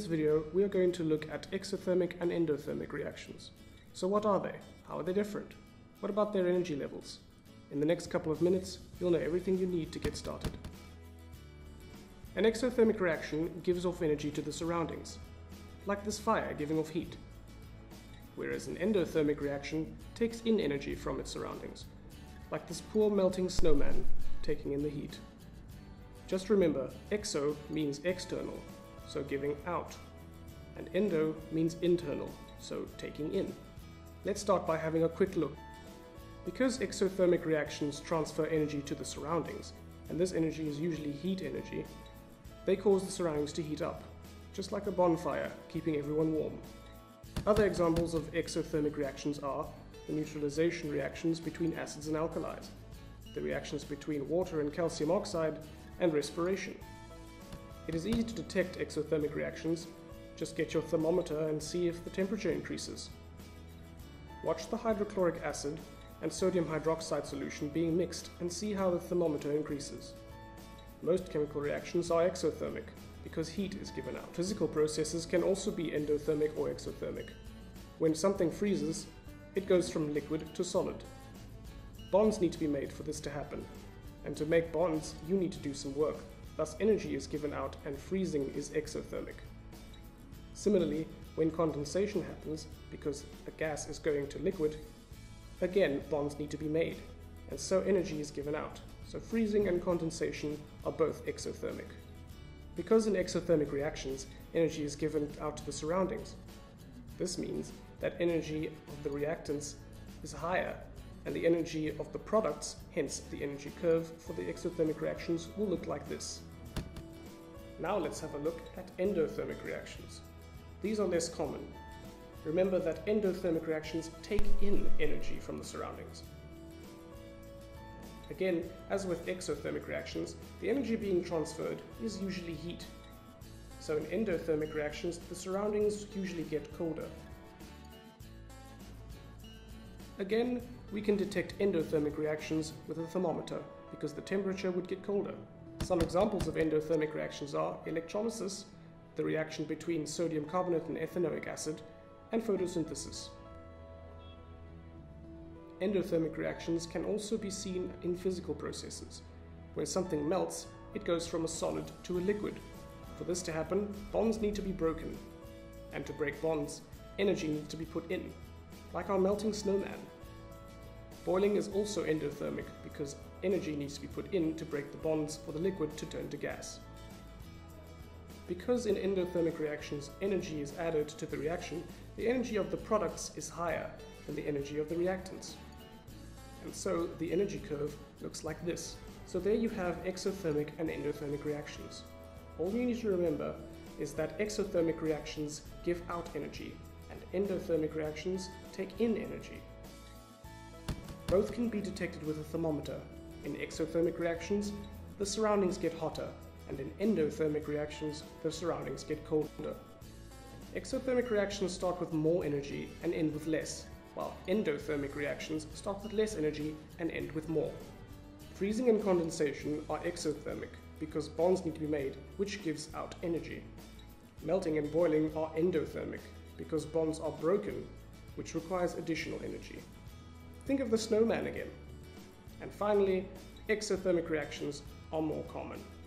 this video, we are going to look at exothermic and endothermic reactions. So what are they? How are they different? What about their energy levels? In the next couple of minutes, you'll know everything you need to get started. An exothermic reaction gives off energy to the surroundings, like this fire giving off heat, whereas an endothermic reaction takes in energy from its surroundings, like this poor melting snowman taking in the heat. Just remember, exo means external, so giving out, and endo means internal, so taking in. Let's start by having a quick look. Because exothermic reactions transfer energy to the surroundings, and this energy is usually heat energy, they cause the surroundings to heat up, just like a bonfire, keeping everyone warm. Other examples of exothermic reactions are the neutralization reactions between acids and alkalis, the reactions between water and calcium oxide, and respiration. It is easy to detect exothermic reactions. Just get your thermometer and see if the temperature increases. Watch the hydrochloric acid and sodium hydroxide solution being mixed and see how the thermometer increases. Most chemical reactions are exothermic because heat is given out. Physical processes can also be endothermic or exothermic. When something freezes, it goes from liquid to solid. Bonds need to be made for this to happen. And to make bonds, you need to do some work. Thus, energy is given out and freezing is exothermic. Similarly, when condensation happens, because a gas is going to liquid, again, bonds need to be made, and so energy is given out. So freezing and condensation are both exothermic. Because in exothermic reactions, energy is given out to the surroundings. This means that energy of the reactants is higher, and the energy of the products, hence the energy curve for the exothermic reactions, will look like this. Now let's have a look at endothermic reactions. These are less common. Remember that endothermic reactions take in energy from the surroundings. Again, as with exothermic reactions, the energy being transferred is usually heat. So in endothermic reactions, the surroundings usually get colder. Again, we can detect endothermic reactions with a thermometer because the temperature would get colder. Some examples of endothermic reactions are electrolysis, the reaction between sodium carbonate and ethanoic acid, and photosynthesis. Endothermic reactions can also be seen in physical processes. When something melts, it goes from a solid to a liquid. For this to happen, bonds need to be broken. And to break bonds, energy needs to be put in, like our melting snowman. Boiling is also endothermic because energy needs to be put in to break the bonds for the liquid to turn to gas. Because in endothermic reactions energy is added to the reaction, the energy of the products is higher than the energy of the reactants. And so the energy curve looks like this. So there you have exothermic and endothermic reactions. All you need to remember is that exothermic reactions give out energy and endothermic reactions take in energy. Both can be detected with a thermometer. In exothermic reactions, the surroundings get hotter, and in endothermic reactions, the surroundings get colder. Exothermic reactions start with more energy and end with less, while endothermic reactions start with less energy and end with more. Freezing and condensation are exothermic because bonds need to be made, which gives out energy. Melting and boiling are endothermic because bonds are broken, which requires additional energy. Think of the snowman again. And finally, exothermic reactions are more common.